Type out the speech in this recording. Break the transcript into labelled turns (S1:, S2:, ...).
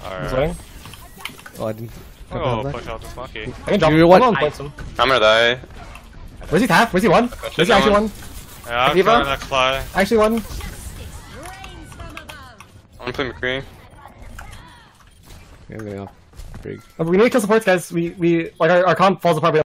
S1: Alright.
S2: waiting.
S3: Oh, I didn't.
S1: Oh, push out this monkey.
S2: I can jump.
S3: You what?
S2: Come on, points him.
S4: I'm gonna die.
S2: Where's he tap? Where's he one? Where's he actually one?
S1: Yeah, I'm
S2: D.Va?
S1: trying to fly.
S2: Actually one?
S4: I'm gonna play McCree.
S3: Yeah, I'm going off. Brig.
S2: We need to kill supports, guys. We like our comp falls apart.